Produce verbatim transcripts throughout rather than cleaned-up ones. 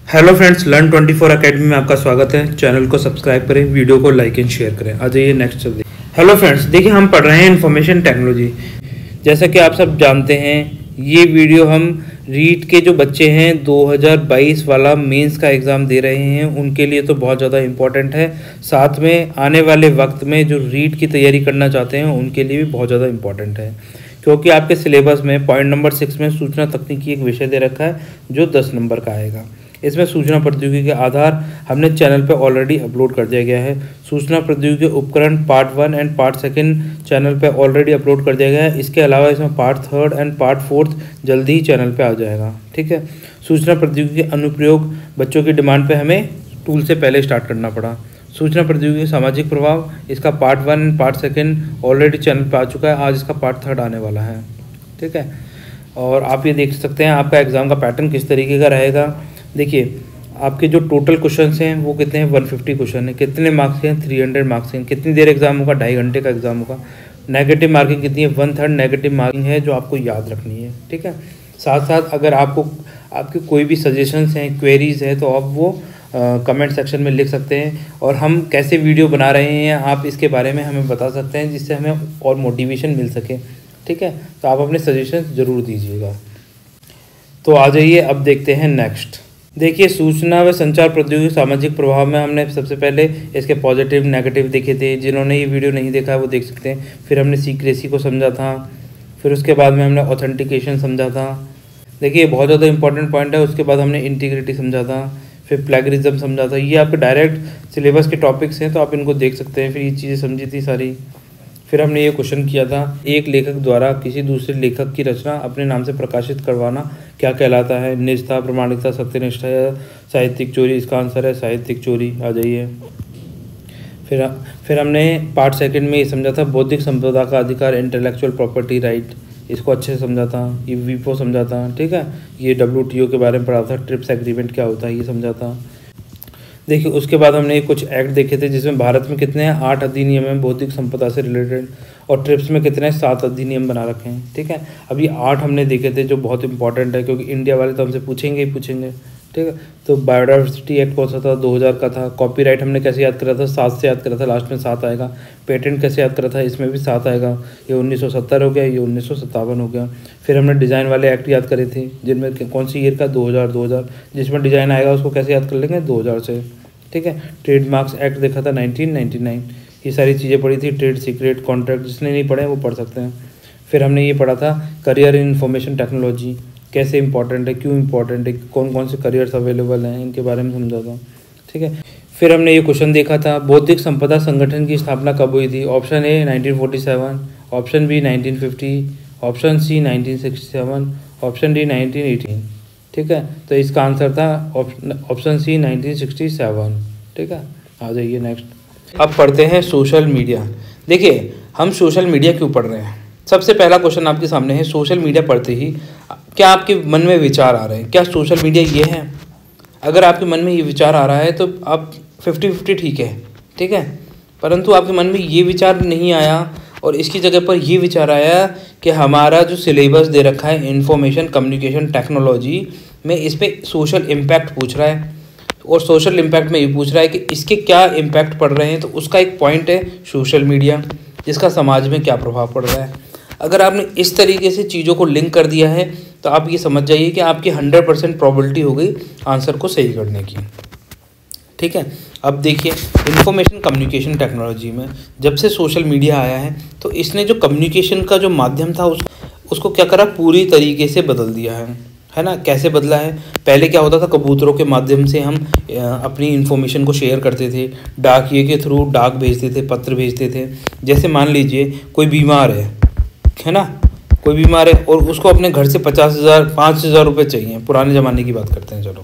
Hello friends, learn twenty four academy में आपका स्वागत है। चैनल को सब्सक्राइब करें, वीडियो को लाइक एंड शेयर करें। आ जाइए नेक्स्ट चलते हैं। हेलो फ्रेंड्स, देखिए हम पढ़ रहे हैं इन्फॉर्मेशन टेक्नोलॉजी। जैसा कि आप सब जानते हैं, ये वीडियो हम रीट के जो बच्चे हैं दो हज़ार बाईस वाला मेंस का एग्ज़ाम दे रहे हैं उनके लिए तो बहुत ज़्यादा इम्पोर्टेंट है। साथ में आने वाले वक्त में जो रीट की तैयारी करना चाहते हैं उनके लिए भी बहुत ज़्यादा इम्पोर्टेंट है, क्योंकि आपके सिलेबस में पॉइंट नंबर सिक्स में सूचना तकनीकी एक विषय दे रखा है जो दस नंबर का आएगा। इसमें सूचना प्रौद्योगिकी के आधार हमने चैनल पे ऑलरेडी अपलोड कर दिया गया है। सूचना प्रौद्योगिकी उपकरण part one and part second channel पे ऑलरेडी अपलोड कर दिया गया है। इसके अलावा इसमें part third and part fourth जल्दी ही चैनल पे आ जाएगा। ठीक है। सूचना प्रौद्योगिकी अनुप्रयोग बच्चों की डिमांड पे हमें टूल से पहले स्टार्ट करना पड़ा। सूचना प्रौद्योगिकी सामाजिक प्रभाव, इसका part one and part second already channel पर आ चुका है। आज इसका पार्ट थर्ड आने वाला है। ठीक है। और आप ये देख सकते हैं आपका एग्ज़ाम का पैटर्न किस तरीके का रहेगा। देखिए, आपके जो टोटल क्वेश्चंस हैं वो कितने हैं, एक सौ पचास क्वेश्चन है। कितने मार्क्स हैं, तीन सौ मार्क्स हैं। कितनी देर एग्जाम होगा, ढाई घंटे का एग्जाम होगा। नेगेटिव मार्किंग कितनी है, वन थर्ड नेगेटिव मार्किंग है जो आपको याद रखनी है। ठीक है। साथ साथ अगर आपको आपके कोई भी सजेशंस हैं, क्वेरीज है, तो आप वो कमेंट सेक्शन में लिख सकते हैं और हम कैसे वीडियो बना रहे हैं आप इसके बारे में हमें बता सकते हैं, जिससे हमें और मोटिवेशन मिल सके। ठीक है। तो आप अपने सजेशन ज़रूर दीजिएगा। तो आ जाइए, अब देखते हैं नेक्स्ट। देखिए, सूचना व संचार प्रौद्योगिकी सामाजिक प्रभाव में हमने सबसे पहले इसके पॉजिटिव नेगेटिव देखे थे। जिन्होंने ये वीडियो नहीं देखा है वो देख सकते हैं। फिर हमने सीक्रेसी को समझा था। फिर उसके बाद में हमने ऑथेंटिकेशन समझा था। देखिए, बहुत ज़्यादा इंपॉर्टेंट पॉइंट है। उसके बाद हमने इंटीग्रिटी समझा था। फिर प्लेगरिज्म समझा था। ये आपके डायरेक्ट सिलेबस के टॉपिक्स हैं, तो आप इनको देख सकते हैं। फिर ये चीज़ें समझी थी सारी। फिर हमने ये क्वेश्चन किया था, एक लेखक द्वारा किसी दूसरे लेखक की रचना अपने नाम से प्रकाशित करवाना क्या कहलाता है। निजता, प्रामाणिकता, सत्यनिष्ठा या साहित्यिक चोरी। इसका आंसर है साहित्यिक चोरी। आ जाइए। फिर फिर हमने पार्ट सेकंड में ये समझा था बौद्धिक संपदा का अधिकार, इंटेलेक्चुअल प्रॉपर्टी राइट। इसको अच्छे से समझा था। ये वीपो समझा था। ठीक है। ये डब्ल्यू टी ओ के बारे में पढ़ा था। ट्रिप्स एग्रीमेंट क्या होता है ये समझा था। देखिए, उसके बाद हमने कुछ एक्ट देखे थे जिसमें भारत में कितने हैं, आठ अधिनियम हैं बौद्धिक संपदा से रिलेटेड, और ट्रिप्स में कितने हैं, सात अधिनियम बना रखे हैं। ठीक है। अब ये आठ हमने देखे थे जो बहुत इंपॉर्टेंट है, क्योंकि इंडिया वाले तो हमसे पूछेंगे ही पूछेंगे। ठीक है। तो बायोडाइवर्सिटी एक्ट कौन सा था, दो हज़ार का था। कॉपीराइट हमने कैसे याद करा था, सात से याद करा था, लास्ट में सात आएगा। पेटेंट कैसे याद करा था, इसमें भी सात आएगा। ये उन्नीस सौ सत्तर हो गया, ये उन्नीस सौ सत्तावन हो गया। फिर हमने डिज़ाइन वाले एक्ट याद करे थे, जिनमें कौन सी ईयर का, दो हज़ार दो हज़ार जिसमें डिज़ाइन आएगा उसको कैसे याद कर लेंगे, दो हज़ार से। ठीक है। ट्रेडमार्क्स एक्ट देखा था नाइनटीन नाइंटी नाइन। ये सारी चीज़ें पढ़ी थी। ट्रेड सीक्रेट, कॉन्ट्रैक्ट, जिसने नहीं पढ़े वो पढ़ सकते हैं। फिर हमने ये पढ़ा था करियर इन इंफॉर्मेशन टेक्नोलॉजी कैसे इंपॉर्टेंट है, क्यों इंपॉर्टेंट है, कौन कौन से करियर्स अवेलेबल हैं, इनके बारे में समझा था। ठीक है। फिर हमने ये क्वेश्चन देखा था बौद्धिक संपदा संगठन की स्थापना कब हुई थी। Option A nineteen forty seven, option B nineteen fifty, option C nineteen sixty seven, option D nineteen eighteen. ठीक है। तो इसका आंसर था option C nineteen sixty seven. ठीक है। आ जाइए नेक्स्ट। अब पढ़ते हैं सोशल मीडिया। देखिए, हम सोशल मीडिया क्यों पढ़ रहे हैं। सबसे पहला क्वेश्चन आपके सामने है, सोशल मीडिया पढ़ते ही क्या आपके मन में विचार आ रहे हैं, क्या सोशल मीडिया ये है। अगर आपके मन में ये विचार आ रहा है तो आप फिफ्टी फिफ्टी ठीक है। ठीक है। परंतु आपके मन में ये विचार नहीं आया और इसकी जगह पर ये विचार आया कि हमारा जो सिलेबस दे रखा है इंफॉर्मेशन कम्युनिकेशन टेक्नोलॉजी में, इस पर सोशल इम्पैक्ट पूछ रहा है, और सोशल इम्पैक्ट में ये पूछ रहा है कि इसके क्या इम्पैक्ट पड़ रहे हैं। तो उसका एक पॉइंट है सोशल मीडिया, जिसका समाज में क्या प्रभाव पड़ रहा है। अगर आपने इस तरीके से चीज़ों को लिंक कर दिया है तो आप ये समझ जाइए कि आपकी हंड्रेड परसेंट प्रोबेबिलिटी हो गई आंसर को सही करने की। ठीक है। अब देखिए, इंफॉर्मेशन कम्युनिकेशन टेक्नोलॉजी में जब से सोशल मीडिया आया है तो इसने जो कम्युनिकेशन का जो माध्यम था उस उसको क्या करा, पूरी तरीके से बदल दिया है। है ना। कैसे बदला है, पहले क्या होता था, कबूतरों के माध्यम से हम अपनी इन्फॉर्मेशन को शेयर करते थे, डाकिए के थ्रू डाक भेजते थे, पत्र भेजते थे। जैसे मान लीजिए कोई बीमार है है ना, कोई बीमार है और उसको अपने घर से पचास हज़ार पाँच हज़ार रुपये चाहिए। पुराने ज़माने की बात करते हैं। चलो,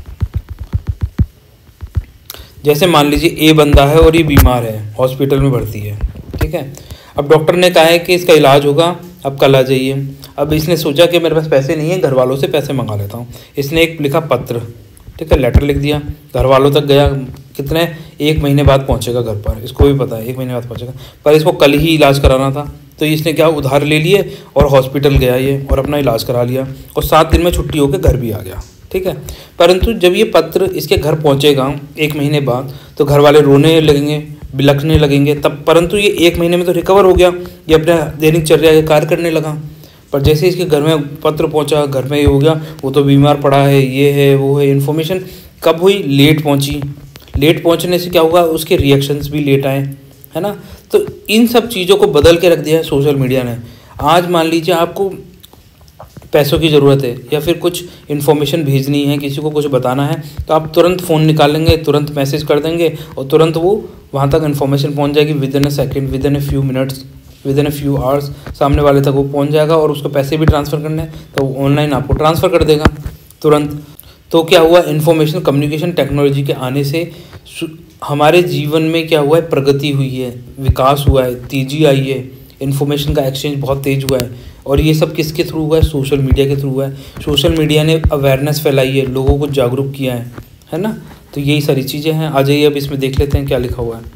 जैसे मान लीजिए ए बंदा है और ये बीमार है, हॉस्पिटल में भर्ती है। ठीक है। अब डॉक्टर ने कहा है कि इसका इलाज होगा, अब कल आ जाइए। अब इसने सोचा कि मेरे पास पैसे नहीं है, घर वालों से पैसे मंगा लेता हूँ। इसने एक लिखा पत्र। ठीक है। लेटर लिख दिया, घर वालों तक गया। कितने, एक महीने बाद पहुँचेगा घर पर, इसको भी पता है एक महीने बाद पहुँचेगा, पर इसको कल ही इलाज कराना था। तो इसने क्या, उधार ले लिए और हॉस्पिटल गया ये और अपना इलाज करा लिया और सात दिन में छुट्टी होकर घर भी आ गया। ठीक है। परंतु जब ये पत्र इसके घर पहुंचेगा एक महीने बाद, तो घर वाले रोने लगेंगे, बिलखने लगेंगे तब, परंतु ये एक महीने में तो रिकवर हो गया, ये अपना दैनिक चर्या के कार्य करने लगा। पर जैसे इसके घर में पत्र पहुंचा, घर में ये हो गया, वो तो बीमार पड़ा है, ये है वो है। इन्फॉर्मेशन कब हुई? लेट पहुंची। लेट पहुंचने से क्या हुआ? उसके रिएक्शंस भी लेट आए, है ना। तो इन सब चीज़ों को बदल के रख दिया है सोशल मीडिया ने। आज मान लीजिए आपको पैसों की ज़रूरत है या फिर कुछ इन्फॉर्मेशन भेजनी है, किसी को कुछ बताना है, तो आप तुरंत फ़ोन निकालेंगे, तुरंत मैसेज कर देंगे और तुरंत वो वहाँ तक इन्फॉर्मेशन पहुँच जाएगी। Within a second, within a few minutes, within a few hours सामने वाले तक वो पहुँच जाएगा। और उसको पैसे भी ट्रांसफ़र करने हैं तो वो ऑनलाइन आपको ट्रांसफ़र कर देगा तुरंत। तो क्या हुआ? इन्फॉर्मेशन कम्युनिकेशन टेक्नोलॉजी के आने से हमारे जीवन में क्या हुआ है? प्रगति हुई है, विकास हुआ है, तेज़ी आई है, इन्फॉर्मेशन का एक्सचेंज बहुत तेज हुआ है। और ये सब किसके थ्रू हुआ है? सोशल मीडिया के थ्रू हुआ है। सोशल मीडिया ने अवेयरनेस फैलाई है, लोगों को जागरूक किया है, है ना। तो यही सारी चीज़ें हैं। आ जाइए अब इसमें देख लेते हैं क्या लिखा हुआ है।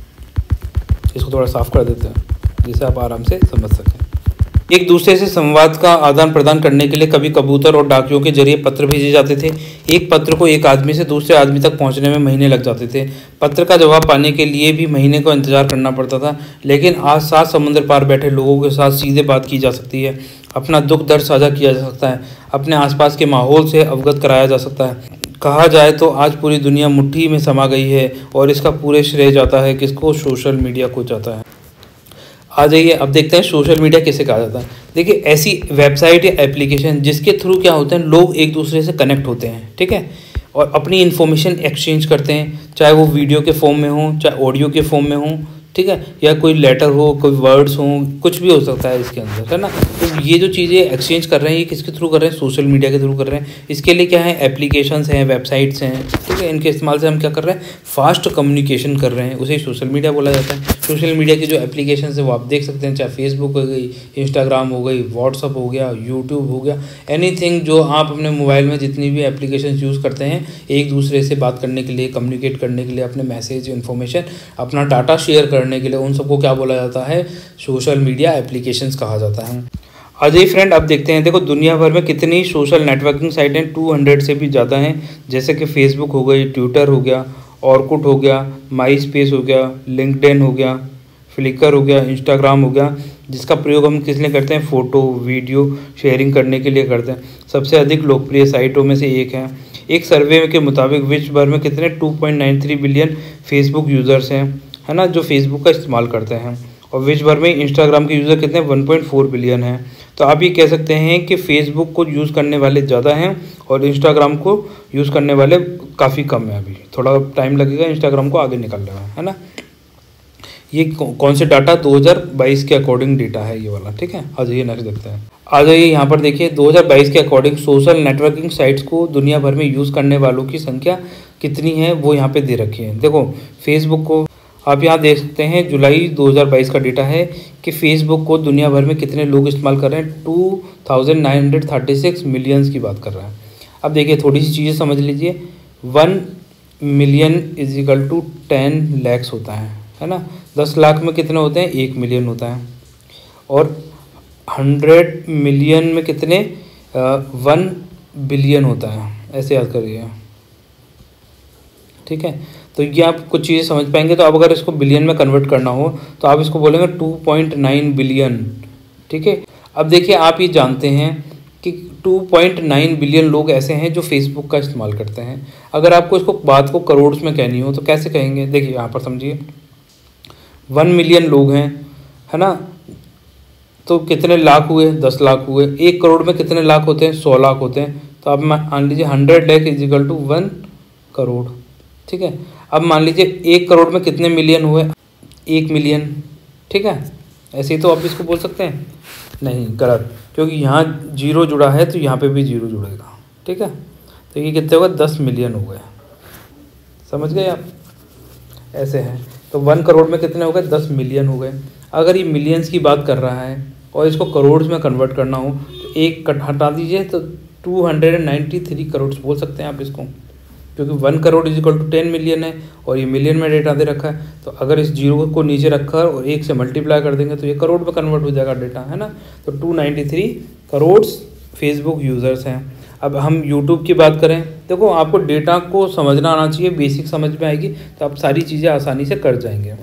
इसको थोड़ा साफ कर देते हैं जिससे आप आराम से समझ सकें। एक दूसरे से संवाद का आदान प्रदान करने के लिए कभी कबूतर और डाकियों के जरिए पत्र भेजे जाते थे। एक पत्र को एक आदमी से दूसरे आदमी तक पहुंचने में महीने लग जाते थे। पत्र का जवाब पाने के लिए भी महीने को इंतजार करना पड़ता था। लेकिन आज सात समुद्र पार बैठे लोगों के साथ सीधे बात की जा सकती है, अपना दुख दर्द साझा किया जा सकता है, अपने आसपास के माहौल से अवगत कराया जा सकता है। कहा जाए तो आज पूरी दुनिया मुट्ठी में समा गई है और इसका पूरे श्रेय जाता है किसको? सोशल मीडिया को जाता है। आ जाइए अब देखते हैं सोशल मीडिया किसे कहा जाता है। देखिए, ऐसी वेबसाइट या एप्लीकेशन जिसके थ्रू क्या होते हैं, लोग एक दूसरे से कनेक्ट होते हैं, ठीक है, और अपनी इन्फॉर्मेशन एक्सचेंज करते हैं, चाहे वो वीडियो के फॉर्म में हो, चाहे ऑडियो के फॉर्म में हो, ठीक है, या कोई लेटर हो, कोई वर्ड्स हो, कुछ भी हो सकता है इसके अंदर, है ना। तो ये जो चीज़ें एक्सचेंज कर रहे हैं ये किसके थ्रू कर रहे हैं? सोशल मीडिया के थ्रू कर रहे हैं। इसके लिए क्या है? एप्लीकेशंस हैं, वेबसाइट्स हैं, ठीक है। इनके इस्तेमाल से हम क्या कर रहे हैं? फास्ट कम्युनिकेशन कर रहे हैं, उसे सोशल मीडिया बोला जाता है। सोशल मीडिया की जो एप्लीकेशन है वो आप देख सकते हैं, चाहे फेसबुक हो गई, इंस्टाग्राम हो गई, व्हाट्सअप हो गया, यूट्यूब हो गया, एनीथिंग जो आप अपने मोबाइल में जितनी भी एप्लीकेशन यूज़ करते हैं एक दूसरे से बात करने के लिए, कम्युनिकेट करने के लिए, अपने मैसेज, इन्फॉर्मेशन, अपना डाटा शेयर करने के लिए, उन सबको क्या बोला जाता है? सोशल मीडिया एप्लीकेशंस कहा जाता है। अजय फ्रेंड, अब देखते हैं। देखो, दुनिया भर में कितनी सोशल नेटवर्किंग साइटें दो सौ से भी ज़्यादा हैं, जैसे कि फेसबुक हो गई, ट्विटर हो गया, ऑर्कुट हो गया, माई स्पेस हो गया, लिंक्डइन हो गया, फ्लिकर हो गया, इंस्टाग्राम हो गया, जिसका प्रयोग हम किस लिए करते हैं? फ़ोटो वीडियो शेयरिंग करने के लिए करते हैं। सबसे अधिक लोकप्रिय साइटों में से एक है। एक सर्वे के मुताबिक विश्व भर में कितने two point nine three billion Facebook users हैं, है ना, जो फेसबुक का इस्तेमाल करते हैं। और विश्व भर में इंस्टाग्राम के यूज़र कितने? वन पॉइंट फोर बिलियन हैं। तो आप ये कह सकते हैं कि फेसबुक को यूज़ करने वाले ज़्यादा हैं और इंस्टाग्राम को यूज़ करने वाले काफ़ी कम है। अभी थोड़ा टाइम लगेगा इंस्टाग्राम को आगे निकलने में, है ना। ये कौन से डाटा? दो हज़ार बाईस के अकॉर्डिंग डेटा है ये वाला, ठीक है। आ जाइए नेक्स्ट देखते हैं। आ जाइए यहाँ पर देखिए, दो हज़ार बाईस के अकॉर्डिंग सोशल नेटवर्किंग साइट्स को दुनिया भर में यूज़ करने वालों की संख्या कितनी है वो यहाँ पे दे रखी है। देखो, फेसबुक को आप यहाँ देख सकते हैं, जुलाई दो हज़ार बाईस का डेटा है कि फेसबुक को दुनिया भर में कितने लोग इस्तेमाल कर रहे हैं? Two thousand nine hundred thirty six millions की बात कर रहे हैं। अब देखिए, थोड़ी सी चीज़ें समझ लीजिए। One million is equal to ten lakhs होता है, है ना। दस लाख में कितने होते हैं? एक मिलियन होता है। और हंड्रेड मिलियन में कितने? वन बिलियन होता है, ऐसे याद करिए, ठीक है। तो ये आप कुछ चीज़ें समझ पाएंगे। तो अब अगर इसको बिलियन में कन्वर्ट करना हो तो आप इसको बोलेंगे टू पॉइंट नाइन बिलियन, ठीक है। अब देखिए, आप ये जानते हैं कि टू पॉइंट नाइन बिलियन लोग ऐसे हैं जो फेसबुक का इस्तेमाल करते हैं। अगर आपको इसको बात को करोड़ में कहनी हो तो कैसे कहेंगे? देखिए यहाँ पर समझिए, वन मिलियन लोग हैं, है ना, तो कितने लाख हुए? दस लाख हुए। एक करोड़ में कितने लाख होते हैं? सौ लाख होते हैं। तो अब मान लीजिए hundred lakh is equal to one crore, ठीक है। अब मान लीजिए एक करोड़ में कितने मिलियन हुए? एक मिलियन, ठीक है। ऐसे ही तो आप इसको बोल सकते हैं? नहीं, गलत, क्योंकि यहाँ जीरो जुड़ा है तो यहाँ पे भी जीरो जुड़ेगा, ठीक है। तो ये कितने हो गए? दस मिलियन हो गए, समझ गए आप? ऐसे हैं। तो वन करोड़ में कितने हो गए? दस मिलियन हो गए। अगर ये मिलियंस की बात कर रहा है और इसको करोड़ में कन्वर्ट करना हो तो एक कट हटा दीजिए तो two hundred ninety three crore बोल सकते हैं आप इसको, क्योंकि one crore is equal to ten million है और ये मिलियन में डेटा दे रखा है। तो अगर इस जीरो को नीचे रखकर और एक से मल्टीप्लाई कर देंगे तो ये करोड़ में कन्वर्ट हो जाएगा डेटा, है ना। तो two ninety three crore Facebook users हैं। अब हम यूट्यूब की बात करें, देखो आपको डेटा को समझना आना चाहिए, बेसिक समझ में आएगी तो आप सारी चीज़ें आसानी से कर जाएंगे।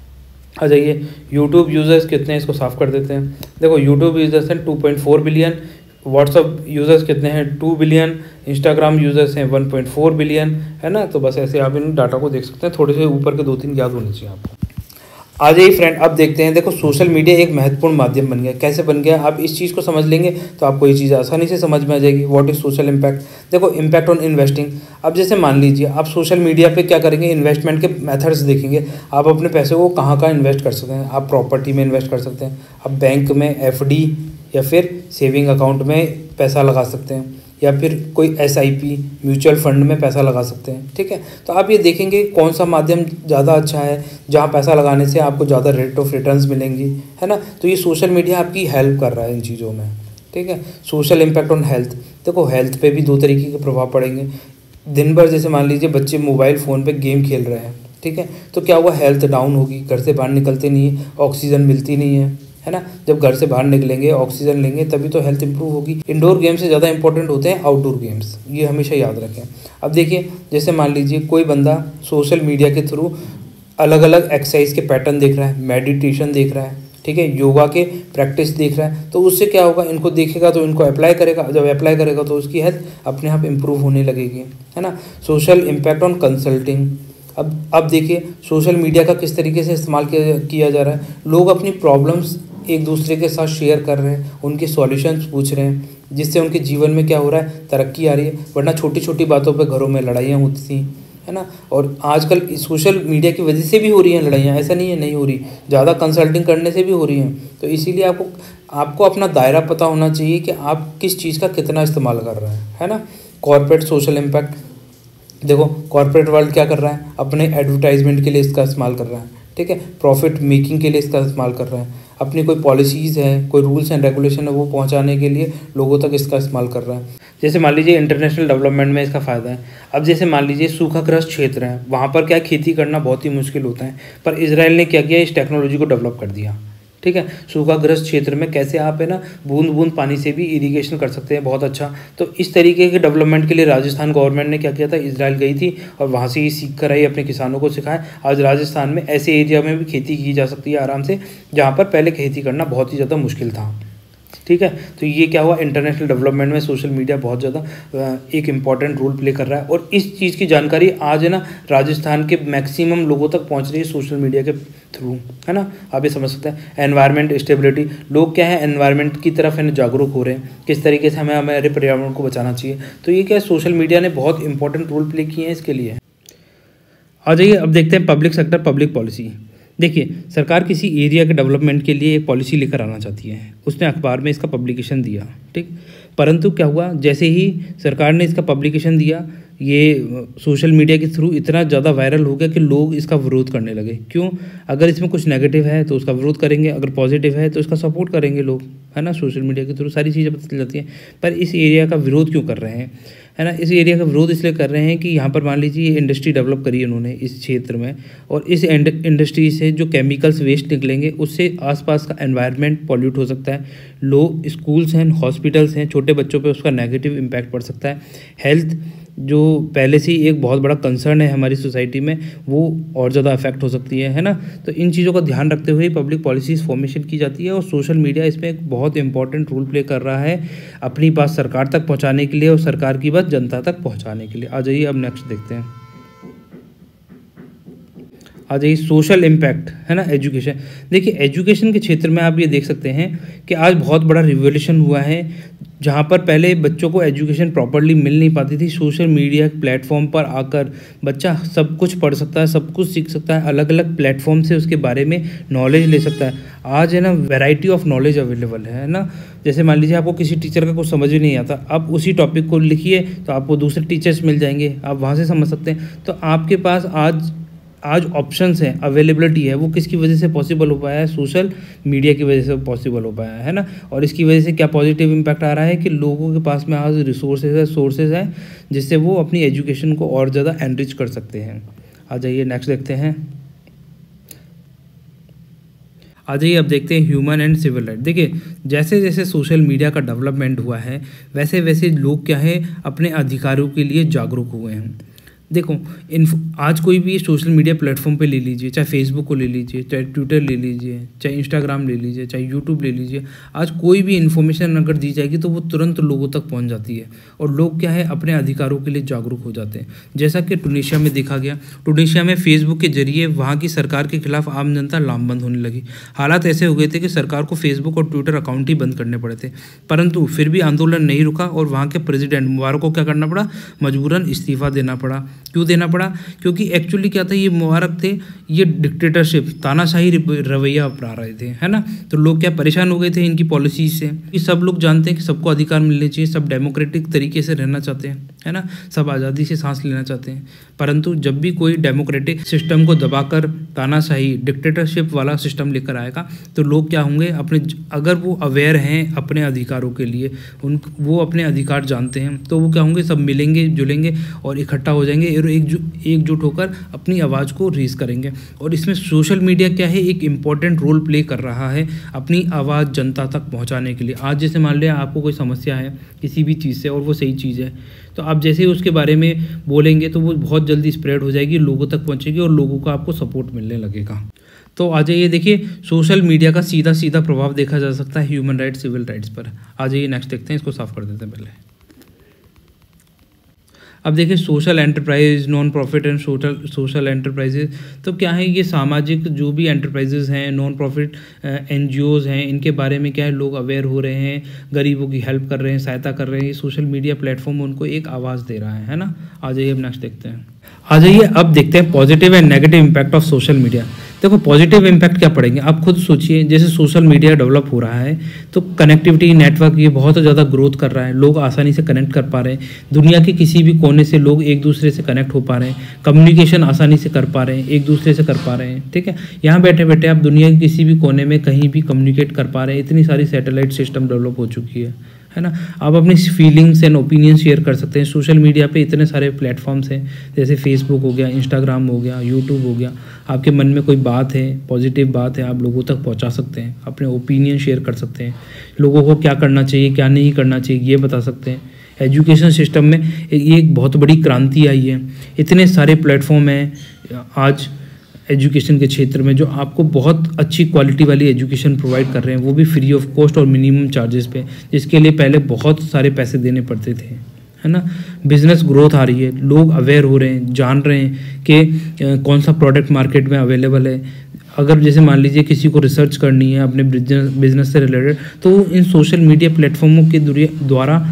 आ जाइए यूट्यूब यूज़र्स कितने हैं इसको साफ़ कर देते हैं। देखो यूट्यूब यूज़र्स हैं two point four billion, WhatsApp users कितने हैं टू बिलियन, इंस्टाग्राम यूज़र्स हैं वन पॉइंट फोर बिलियन, है ना। तो बस ऐसे आप इन डाटा को देख सकते हैं, थोड़े से ऊपर के दो तीन याद होने चाहिए आपको। आ जाइए फ्रेंड, अब देखते हैं। देखो सोशल मीडिया एक महत्वपूर्ण माध्यम बन गया। कैसे बन गया, आप इस चीज़ को समझ लेंगे तो आपको ये चीज़ आसानी से समझ में आ जाएगी। What is social impact. देखो इम्पैक्ट ऑन इन्वेस्टिंग। अब जैसे मान लीजिए आप सोशल मीडिया पे क्या करेंगे, इन्वेस्टमेंट के मेथड्स देखेंगे। आप अपने पैसे को कहाँ कहाँ इन्वेस्ट कर सकते हैं। आप प्रॉपर्टी में इन्वेस्ट कर सकते हैं, आप बैंक में एफ डी या फिर सेविंग अकाउंट में पैसा लगा सकते हैं, या फिर कोई S I P mutual fund में पैसा लगा सकते हैं। ठीक है, तो आप ये देखेंगे कौन सा माध्यम ज़्यादा अच्छा है, जहाँ पैसा लगाने से आपको ज़्यादा रेट ऑफ रिटर्न्स मिलेंगी, है ना। तो ये सोशल मीडिया आपकी हेल्प कर रहा है इन चीज़ों में। ठीक है, सोशल इम्पैक्ट ऑन हेल्थ। देखो हेल्थ पे भी दो तरीके के प्रभाव पड़ेंगे। दिन भर जैसे मान लीजिए बच्चे मोबाइल फ़ोन पे गेम खेल रहे हैं, ठीक है, तो क्या हुआ, हेल्थ डाउन होगी, घर से बाहर निकलते नहीं है, ऑक्सीजन मिलती नहीं है, है ना। जब घर से बाहर निकलेंगे ऑक्सीजन लेंगे तभी तो हेल्थ इंप्रूव होगी। इंडोर गेम से ज़्यादा इंपॉर्टेंट होते हैं आउटडोर गेम्स, ये हमेशा याद रखें। अब देखिए जैसे मान लीजिए कोई बंदा सोशल मीडिया के थ्रू अलग अलग एक्सरसाइज के पैटर्न देख रहा है, मेडिटेशन देख रहा है, ठीक है, योगा के प्रैक्टिस देख रहा है, तो उससे क्या होगा, इनको देखेगा तो इनको अप्लाई करेगा, जब अप्लाई करेगा तो उसकी हेल्थ अपने आप इम्प्रूव होने लगेगी, है ना। Social impact on consulting. अब अब देखिए सोशल मीडिया का किस तरीके से इस्तेमाल किया किया जा रहा है। लोग अपनी प्रॉब्लम्स एक दूसरे के साथ शेयर कर रहे हैं, उनके सॉल्यूशंस पूछ रहे हैं, जिससे उनके जीवन में क्या हो रहा है, तरक्की आ रही है। वरना छोटी छोटी बातों पे घरों में लड़ाइयाँ होती थी, है ना। और आजकल सोशल मीडिया की वजह से भी हो रही हैं लड़ाइयाँ, ऐसा नहीं है नहीं हो रही, ज़्यादा कंसल्टिंग करने से भी हो रही हैं। तो इसीलिए आपको आपको अपना दायरा पता होना चाहिए कि आप किस चीज़ का कितना इस्तेमाल कर रहे हैं, है ना। Corporate social impact. देखो कॉर्पोरेट वर्ल्ड क्या कर रहा है, अपने एडवर्टाइजमेंट के लिए इसका इस्तेमाल कर रहा है, ठीक है, प्रॉफिट मेकिंग के लिए इसका इस्तेमाल कर रहा है, अपनी कोई पॉलिसीज़ है, कोई रूल्स एंड रेगुलेशन है वो पहुंचाने के लिए लोगों तक इसका इस्तेमाल कर रहा है। जैसे मान लीजिए इंटरनेशनल डेवलपमेंट में इसका फ़ायदा है। अब जैसे मान लीजिए सूखाग्रस्त क्षेत्र है, वहाँ पर क्या खेती करना बहुत ही मुश्किल होता है, पर इजराइल ने क्या किया, इस टेक्नोलॉजी को डेवलप कर दिया। ठीक है, सूखाग्रस्त क्षेत्र में कैसे आप है ना बूंद बूंद पानी से भी इरिगेशन कर सकते हैं, बहुत अच्छा। तो इस तरीके के डेवलपमेंट के लिए राजस्थान गवर्नमेंट ने क्या किया था, इजराइल गई थी और वहाँ से ही सीख कर आई, अपने किसानों को सिखाया। आज राजस्थान में ऐसे एरिया में भी खेती की जा सकती है आराम से, जहाँ पर पहले खेती करना बहुत ही ज़्यादा मुश्किल था। ठीक है, तो ये क्या हुआ, इंटरनेशनल डेवलपमेंट में सोशल मीडिया बहुत ज़्यादा एक इम्पॉर्टेंट रोल प्ले कर रहा है। और इस चीज़ की जानकारी आज है ना राजस्थान के मैक्सिमम लोगों तक पहुंच रही है सोशल मीडिया के थ्रू, है ना। आप ये समझ सकते हैं। एनवायरनमेंट स्टेबिलिटी, लोग क्या है एनवायरनमेंट की तरफ है ना जागरूक हो रहे हैं, किस तरीके से हमें हमारे पर्यावरण को बचाना चाहिए। तो ये क्या है, सोशल मीडिया ने बहुत इंपॉर्टेंट रोल प्ले किए हैं इसके लिए। आ जाइए अब देखते हैं पब्लिक सेक्टर पब्लिक पॉलिसी। देखिए सरकार किसी एरिया के डेवलपमेंट के लिए एक पॉलिसी लेकर आना चाहती है, उसने अखबार में इसका पब्लिकेशन दिया, ठीक। परंतु क्या हुआ, जैसे ही सरकार ने इसका पब्लिकेशन दिया, ये सोशल मीडिया के थ्रू इतना ज़्यादा वायरल हो गया कि लोग इसका विरोध करने लगे। क्यों, अगर इसमें कुछ नेगेटिव है तो उसका विरोध करेंगे, अगर पॉजिटिव है तो इसका सपोर्ट करेंगे लोग, है ना। सोशल मीडिया के थ्रू सारी चीज़ें पता चल जाती हैं। पर इस एरिया का विरोध क्यों कर रहे हैं, है ना। इस एरिया का विरोध इसलिए कर रहे हैं कि यहाँ पर मान लीजिए ये इंडस्ट्री डेवलप करी उन्होंने इस क्षेत्र में, और इस इंडस्ट्री से जो केमिकल्स वेस्ट निकलेंगे उससे आसपास का एनवायरनमेंट पॉल्यूट हो सकता है। लोग स्कूल्स हैं, हॉस्पिटल्स हैं, छोटे बच्चों पे उसका नेगेटिव इम्पैक्ट पड़ सकता है। हेल्थ जो पहले से ही एक बहुत बड़ा कंसर्न है हमारी सोसाइटी में, वो और ज़्यादा अफेक्ट हो सकती है, है ना। तो इन चीज़ों का ध्यान रखते हुए पब्लिक पॉलिसीज़ फॉर्मेशन की जाती है, और सोशल मीडिया इसमें एक बहुत इंपॉर्टेंट रोल प्ले कर रहा है अपनी बात सरकार तक पहुंचाने के लिए और सरकार की बात जनता तक पहुंचाने के लिए। आ जाइए अब नेक्स्ट देखते हैं। आ जाइए सोशल इम्पैक्ट, है ना, एजुकेशन। देखिए एजुकेशन के क्षेत्र में आप ये देख सकते हैं कि आज बहुत बड़ा रिवोल्यूशन हुआ है, जहाँ पर पहले बच्चों को एजुकेशन प्रॉपर्ली मिल नहीं पाती थी। सोशल मीडिया प्लेटफॉर्म पर आकर बच्चा सब कुछ पढ़ सकता है, सब कुछ सीख सकता है, अलग अलग प्लेटफॉर्म से उसके बारे में नॉलेज ले सकता है। आज है ना वैरायटी ऑफ नॉलेज अवेलेबल है ना। जैसे मान लीजिए आपको किसी टीचर का कुछ समझ ही नहीं आता, आप उसी टॉपिक को लिखिए तो आपको दूसरे टीचर्स मिल जाएंगे, आप वहाँ से समझ सकते हैं। तो आपके पास आज आज ऑप्शंस हैं, अवेलेबिलिटी है, वो किसकी वजह से पॉसिबल हो पाया है, सोशल मीडिया की वजह से पॉसिबल हो पाया है, है ना। और इसकी वजह से क्या पॉजिटिव इम्पैक्ट आ रहा है कि लोगों के पास में आज रिसोर्सेज है, सोर्सेज हैं, जिससे वो अपनी एजुकेशन को और ज़्यादा एनरिच कर सकते हैं। आ जाइए नेक्स्ट देखते हैं। आ जाइए अब देखते हैं ह्यूमन एंड सिविल राइट। देखिए जैसे जैसे सोशल मीडिया का डेवलपमेंट हुआ है वैसे वैसे लोग क्या है अपने अधिकारों के लिए जागरूक हुए हैं। देखो इन आज कोई भी सोशल मीडिया प्लेटफॉर्म पे ले लीजिए, चाहे फेसबुक को ले लीजिए, चाहे ट्विटर ले लीजिए, चाहे इंस्टाग्राम ले लीजिए, चाहे यूट्यूब ले लीजिए, आज कोई भी इन्फॉर्मेशन अगर दी जाएगी तो वो तुरंत लोगों तक पहुंच जाती है और लोग क्या है अपने अधिकारों के लिए जागरूक हो जाते हैं। जैसा कि टुनीशिया में देखा गया, टुनीशिया में फेसबुक के जरिए वहाँ की सरकार के खिलाफ आम जनता लामबंद होने लगी। हालात ऐसे हो गए थे कि सरकार को फेसबुक और ट्विटर अकाउंट ही बंद करने पड़े थे, परंतु फिर भी आंदोलन नहीं रुका और वहाँ के प्रेसिडेंट मुबारक को क्या करना पड़ा, मजबूरन इस्तीफा देना पड़ा। क्यों देना पड़ा? क्योंकि एक्चुअली क्या था, ये मुबारक थे, ये डिक्टेटरशिप तानाशाही रवैया अपना रहे थे, है ना। तो लोग क्या परेशान हो गए थे इनकी पॉलिसीज से। कि सब लोग जानते हैं कि सबको अधिकार मिलने चाहिए, सब डेमोक्रेटिक तरीके से रहना चाहते हैं, है ना, सब आज़ादी से सांस लेना चाहते हैं। परंतु जब भी कोई डेमोक्रेटिक सिस्टम को दबाकर तानाशाही डिक्टेटरशिप वाला सिस्टम लेकर आएगा तो लोग क्या होंगे, अपने अगर वो अवेयर हैं अपने अधिकारों के लिए, उन वो अपने अधिकार जानते हैं, तो वो क्या होंगे, सब मिलेंगे जुलेंगे और इकट्ठा हो जाएंगे और एक एकजुट होकर अपनी आवाज़ को रेज़ करेंगे। और इसमें सोशल मीडिया क्या है, एक इम्पॉर्टेंट रोल प्ले कर रहा है अपनी आवाज़ जनता तक पहुंचाने के लिए। आज जैसे मान लिया आपको कोई समस्या है किसी भी चीज़ से और वो सही चीज़ है, तो आप जैसे ही उसके बारे में बोलेंगे तो वो बहुत जल्दी स्प्रेड हो जाएगी, लोगों तक पहुंचेगी और लोगों का आपको सपोर्ट मिलने लगेगा। तो आ जाइए देखिए सोशल मीडिया का सीधा सीधा प्रभाव देखा जा सकता है ह्यूमन राइट्स सिविल राइट्स पर। आ जाइए नेक्स्ट देखते हैं, इसको साफ कर देते हैं पहले। अब देखिए social enterprise, non profit and social social enterprises, तो क्या है, ये सामाजिक जो भी एंटरप्राइजेज हैं, नॉन प्रॉफिट एनजीओज हैं, इनके बारे में क्या है लोग अवेयर हो रहे हैं, गरीबों की हेल्प कर रहे हैं, सहायता कर रहे हैं। ये सोशल मीडिया प्लेटफॉर्म उनको एक आवाज़ दे रहा है है ना। आ जाइए अब नेक्स्ट देखते हैं। आ जाइए अब देखते हैं positive and negative impact of social media. देखो पॉजिटिव इम्पैक्ट क्या पड़ेंगे, आप खुद सोचिए। जैसे सोशल मीडिया डेवलप हो रहा है तो कनेक्टिविटी नेटवर्क ये बहुत ज़्यादा ग्रोथ कर रहा है, लोग आसानी से कनेक्ट कर पा रहे हैं, दुनिया के किसी भी कोने से लोग एक दूसरे से कनेक्ट हो पा रहे हैं, कम्युनिकेशन आसानी से कर पा रहे हैं, एक दूसरे से कर पा रहे हैं, ठीक है। यहाँ बैठे बैठे आप दुनिया के किसी भी कोने में कहीं भी कम्युनिकेट कर पा रहे हैं, इतनी सारी सैटेलाइट सिस्टम डेवलप हो चुकी है है ना। आप अपनी फीलिंग्स एंड ओपिनियन शेयर कर सकते हैं। सोशल मीडिया पे इतने सारे प्लेटफॉर्म्स हैं, जैसे फेसबुक हो गया, इंस्टाग्राम हो गया, यूट्यूब हो गया। आपके मन में कोई बात है, पॉजिटिव बात है, आप लोगों तक पहुंचा सकते हैं, अपने ओपिनियन शेयर कर सकते हैं, लोगों को क्या करना चाहिए क्या नहीं करना चाहिए ये बता सकते हैं। एजुकेशन सिस्टम में ये एक बहुत बड़ी क्रांति आई है। इतने सारे प्लेटफॉर्म हैं आज एजुकेशन के क्षेत्र में जो आपको बहुत अच्छी क्वालिटी वाली एजुकेशन प्रोवाइड कर रहे हैं, वो भी फ्री ऑफ कॉस्ट और मिनिमम चार्जेस पे, जिसके लिए पहले बहुत सारे पैसे देने पड़ते थे, है ना। बिजनेस ग्रोथ आ रही है, लोग अवेयर हो रहे हैं, जान रहे हैं कि कौन सा प्रोडक्ट मार्केट में अवेलेबल है। अगर जैसे मान लीजिए किसी को रिसर्च करनी है अपने बिजनेस से रिलेटेड, तो इन सोशल मीडिया प्लेटफॉर्मों के द्वारा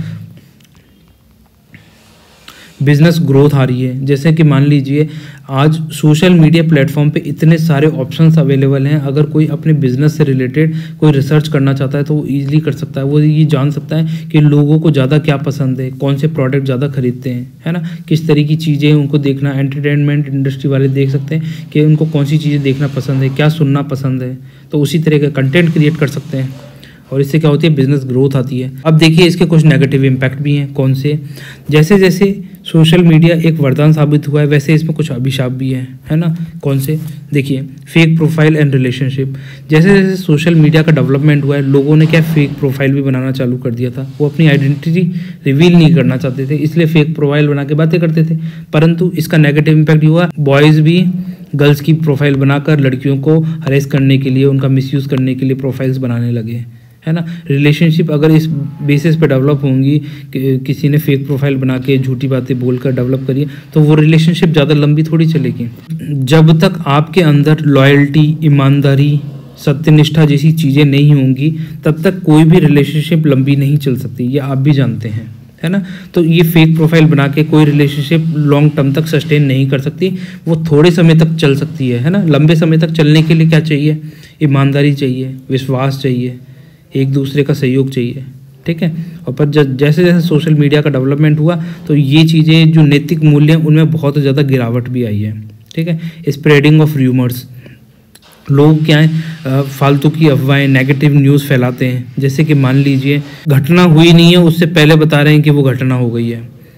बिजनेस ग्रोथ आ रही है। जैसे कि मान लीजिए आज सोशल मीडिया प्लेटफॉर्म पे इतने सारे ऑप्शंस अवेलेबल हैं, अगर कोई अपने बिजनेस से रिलेटेड कोई रिसर्च करना चाहता है तो वो ईजिली कर सकता है। वो ये जान सकता है कि लोगों को ज़्यादा क्या पसंद है, कौन से प्रोडक्ट ज़्यादा खरीदते हैं, है ना, किस तरह की चीज़ें उनको देखना। एंटरटेनमेंट इंडस्ट्री वाले देख सकते हैं कि उनको कौन सी चीज़ें देखना पसंद है, क्या सुनना पसंद है, तो उसी तरह का कंटेंट क्रिएट कर सकते हैं और इससे क्या होती है, बिजनेस ग्रोथ आती है। अब देखिए इसके कुछ नेगेटिव इम्पैक्ट भी हैं। कौन से? जैसे जैसे सोशल मीडिया एक वरदान साबित हुआ है वैसे इसमें कुछ अभिशाप भी हैं, है ना। कौन से? देखिए फेक प्रोफाइल एंड रिलेशनशिप। जैसे जैसे सोशल मीडिया का डेवलपमेंट हुआ है, लोगों ने क्या फेक प्रोफाइल भी बनाना चालू कर दिया था। वो अपनी आइडेंटिटी रिवील नहीं करना चाहते थे, इसलिए फेक प्रोफाइल बना के बातें करते थे। परंतु इसका नेगेटिव इम्पैक्ट हुआ, बॉयज़ भी गर्ल्स की प्रोफाइल बनाकर लड़कियों को हरेस करने के लिए, उनका मिसयूज़ करने के लिए प्रोफाइल्स बनाने लगे, है ना। रिलेशनशिप अगर इस बेसिस पे डेवलप होंगी कि किसी ने फेक प्रोफाइल बना के झूठी बातें बोलकर डेवलप करी, तो वो रिलेशनशिप ज़्यादा लंबी थोड़ी चलेगी। जब तक आपके अंदर लॉयल्टी, ईमानदारी, सत्यनिष्ठा जैसी चीज़ें नहीं होंगी तब तक कोई भी रिलेशनशिप लंबी नहीं चल सकती, ये आप भी जानते हैं, है ना। तो ये फेक प्रोफाइल बना के कोई रिलेशनशिप लॉन्ग टर्म तक सस्टेन नहीं कर सकती, वो थोड़े समय तक चल सकती है, है ना। लंबे समय तक चलने के लिए क्या चाहिए? ईमानदारी चाहिए, विश्वास चाहिए, एक दूसरे का सहयोग चाहिए, ठीक है। और पर जैसे जैसे सोशल मीडिया का डेवलपमेंट हुआ तो ये चीज़ें जो नैतिक मूल्य हैं उनमें बहुत ज़्यादा गिरावट भी आई है, ठीक है। स्प्रेडिंग ऑफ र्यूमर्स, लोग क्या है फालतू की अफवाहें, नेगेटिव न्यूज़ फैलाते हैं। जैसे कि मान लीजिए घटना हुई नहीं है, उससे पहले बता रहे हैं कि वो घटना हो गई है।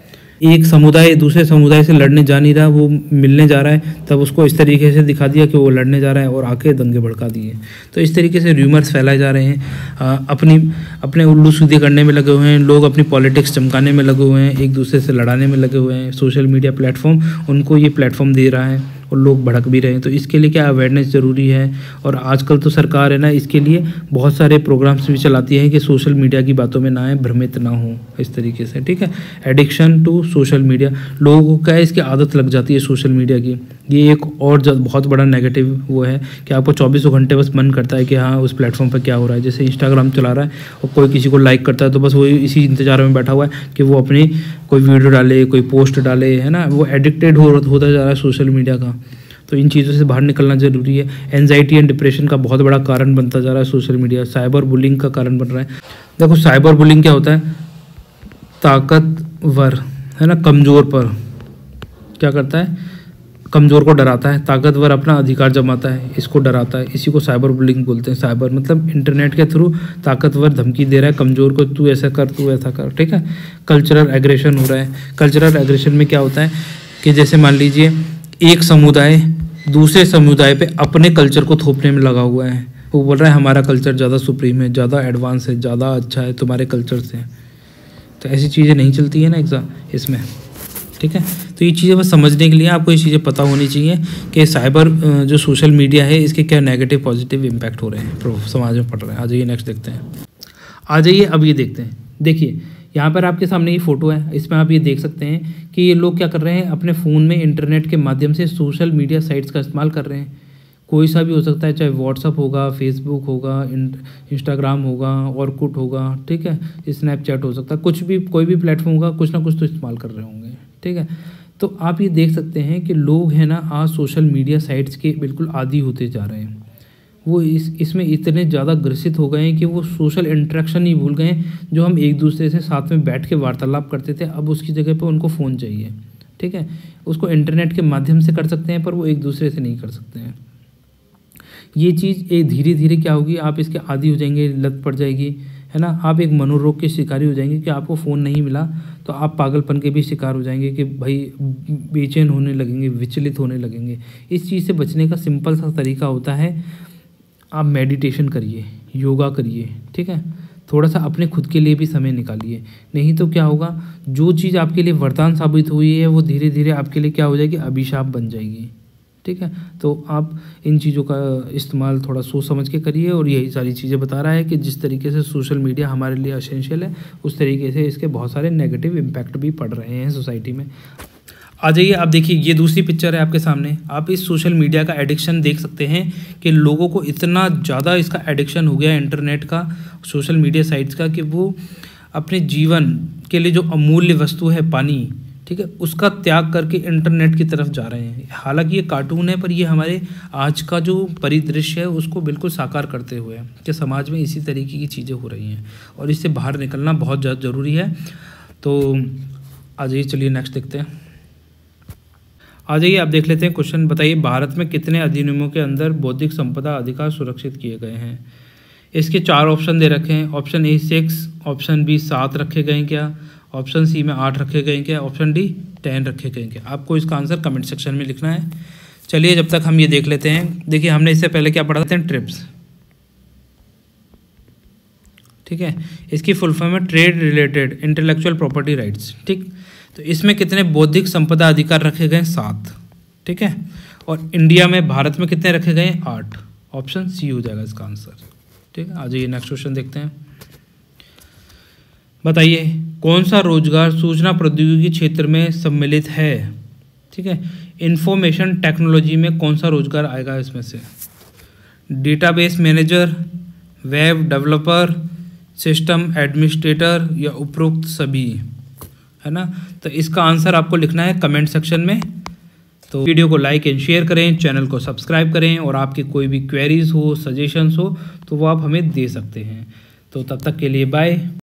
एक समुदाय दूसरे समुदाय से लड़ने जा नहीं रहा, वो मिलने जा रहा है, तब उसको इस तरीके से दिखा दिया कि वो लड़ने जा रहा है और आके दंगे भड़का दिए। तो इस तरीके से र्यूमर्स फैलाए जा रहे हैं, आ, अपनी अपने उल्लू सीधे करने में लगे हुए हैं लोग, अपनी पॉलिटिक्स चमकाने में लगे हुए हैं, एक दूसरे से लड़ाने में लगे हुए हैं। सोशल मीडिया प्लेटफॉर्म उनको ये प्लेटफॉर्म दे रहा है और लोग भड़क भी रहे हैं। तो इसके लिए क्या अवेयरनेस ज़रूरी है। और आजकल तो सरकार है ना, इसके लिए बहुत सारे प्रोग्राम्स भी चलाती है कि सोशल मीडिया की बातों में ना आए, भ्रमित ना हो इस तरीके से, ठीक है। एडिक्शन टू सोशल मीडिया, लोगों को क्या है, इसकी आदत लग जाती है सोशल मीडिया की। ये एक और बहुत बड़ा नेगेटिव वो है कि आपको चौबीसों घंटे बस मन करता है कि हाँ उस प्लेटफॉर्म पर क्या हो रहा है। जैसे इंस्टाग्राम चला रहा है और कोई किसी को लाइक करता है तो बस वो इसी इंतजार में बैठा हुआ है कि वो अपनी कोई वीडियो डाले, कोई पोस्ट डाले, है ना। वो एडिक्टेड हो होता जा रहा है सोशल मीडिया का। तो इन चीज़ों से बाहर निकलना ज़रूरी है। एंजाइटी एंड डिप्रेशन का बहुत बड़ा कारण बनता जा रहा है सोशल मीडिया। साइबर बुलिंग का कारण बन रहा है। देखो साइबर बुलिंग क्या होता है, ताकतवर है ना कमज़ोर पर क्या करता है, कमज़ोर को डराता है, ताकतवर अपना अधिकार जमाता है, इसको डराता है, इसी को साइबर बुलिंग बोलते हैं। साइबर मतलब इंटरनेट के थ्रू ताकतवर धमकी दे रहा है कमज़ोर को, तू ऐसा कर, तू ऐसा कर, ठीक है। कल्चरल एग्रेशन हो रहा है। कल्चरल एग्रेशन में क्या होता है कि जैसे मान लीजिए एक समुदाय दूसरे समुदाय पे अपने कल्चर को थोपने में लगा हुआ है। वो बोल रहा है हमारा कल्चर ज़्यादा सुप्रीम है, ज़्यादा एडवांस है, ज़्यादा अच्छा है तुम्हारे कल्चर से। तो ऐसी चीज़ें नहीं चलती है ना एग्जाम इसमें, ठीक है। तो ये चीज़ें बस समझने के लिए आपको ये चीज़ें पता होनी चाहिए कि साइबर जो सोशल मीडिया है इसके क्या नेगेटिव पॉजिटिव इम्पैक्ट हो रहे हैं, समाज में पड़ रहे हैं। आ जाइए नेक्स्ट देखते हैं। आ जाइए अब ये देखते हैं। देखिए यहाँ पर आपके सामने ये फ़ोटो है, इसमें आप ये देख सकते हैं कि ये लोग क्या कर रहे हैं, अपने फ़ोन में इंटरनेट के माध्यम से सोशल मीडिया साइट्स का इस्तेमाल कर रहे हैं। कोई सा भी हो सकता है, चाहे व्हाट्सअप होगा, फेसबुक होगा, इंस्टाग्राम होगा, ऑरकुट होगा, ठीक है, स्नैपचैट हो सकता है, कुछ भी कोई भी प्लेटफॉर्म होगा, कुछ ना कुछ तो इस्तेमाल कर रहे होंगे, ठीक है। तो आप ये देख सकते हैं कि लोग हैं ना आज सोशल मीडिया साइट्स के बिल्कुल आदी होते जा रहे हैं। वो इस इसमें इतने ज़्यादा ग्रसित हो गए हैं कि वो सोशल इंटरेक्शन ही भूल गए हैं। जो हम एक दूसरे से साथ में बैठ के वार्तालाप करते थे, अब उसकी जगह पे उनको फ़ोन चाहिए, ठीक है। उसको इंटरनेट के माध्यम से कर सकते हैं पर वो एक दूसरे से नहीं कर सकते हैं। ये चीज़ एक धीरे धीरे क्या होगी, आप इसके आदी हो जाएंगे, लत पड़ जाएगी, है ना। आप एक मनोरोग के शिकारी हो जाएंगे कि आपको फ़ोन नहीं मिला तो आप पागलपन के भी शिकार हो जाएंगे कि भाई बेचैन होने लगेंगे, विचलित होने लगेंगे। इस चीज़ से बचने का सिंपल सा तरीका होता है, आप मेडिटेशन करिए, योगा करिए, ठीक है। थोड़ा सा अपने खुद के लिए भी समय निकालिए, नहीं तो क्या होगा, जो चीज़ आपके लिए वरदान साबित हुई है वो धीरे धीरे आपके लिए क्या हो जाएगी, अभिशाप बन जाएगी, ठीक है। तो आप इन चीज़ों का इस्तेमाल थोड़ा सोच समझ के करिए। और यही सारी चीज़ें बता रहा है कि जिस तरीके से सोशल मीडिया हमारे लिए एसेंशियल है, उस तरीके से इसके बहुत सारे नेगेटिव इम्पैक्ट भी पड़ रहे हैं सोसाइटी में। आ जाइए आप देखिए, ये दूसरी पिक्चर है आपके सामने। आप इस सोशल मीडिया का एडिक्शन देख सकते हैं कि लोगों को इतना ज़्यादा इसका एडिक्शन हो गया है इंटरनेट का, सोशल मीडिया साइट्स का, कि वो अपने जीवन के लिए जो अमूल्य वस्तु है पानी, ठीक है, उसका त्याग करके इंटरनेट की तरफ जा रहे हैं। हालांकि ये कार्टून है पर ये हमारे आज का जो परिदृश्य है उसको बिल्कुल साकार करते हुए है कि समाज में इसी तरीके की चीज़ें हो रही हैं और इससे बाहर निकलना बहुत ज़्यादा ज़रूरी है। तो आ जाइए, चलिए नेक्स्ट देखते हैं। आ जाइए आप देख लेते हैं क्वेश्चन। बताइए भारत में कितने अधिनियमों के अंदर बौद्धिक संपदा अधिकार सुरक्षित किए गए हैं। इसके चार ऑप्शन दे रखे हैं। Option A six, option B सात रखे गए हैं क्या, ऑप्शन सी में आठ रखे गए हैं क्या, ऑप्शन डी टेन रखे गए हैं क्या। आपको इसका आंसर कमेंट सेक्शन में लिखना है। चलिए जब तक हम ये देख लेते हैं। देखिए हमने इससे पहले क्या पढ़ा था, ट्रिप्स, ठीक है, इसकी फुल फॉर्म है trade related intellectual property rights, ठीक। तो इसमें कितने बौद्धिक संपदा अधिकार रखे गए, सात, ठीक है। और इंडिया में, भारत में कितने रखे गए, आठ। ऑप्शन सी हो जाएगा इसका आंसर, ठीक है। आ जाइए नेक्स्ट क्वेश्चन देखते हैं। बताइए कौन सा रोजगार सूचना प्रौद्योगिकी क्षेत्र में सम्मिलित है, ठीक है। इंफॉर्मेशन टेक्नोलॉजी में कौन सा रोजगार आएगा इसमें से, database manager, web developer, system administrator या उपरोक्त सभी, है ना। तो इसका आंसर आपको लिखना है कमेंट सेक्शन में। तो वीडियो को लाइक एंड शेयर करें, चैनल को सब्सक्राइब करें और आपकी कोई भी क्वेरीज हो, सजेशंस हो तो वो आप हमें दे सकते हैं। तो तब तक के लिए बाय।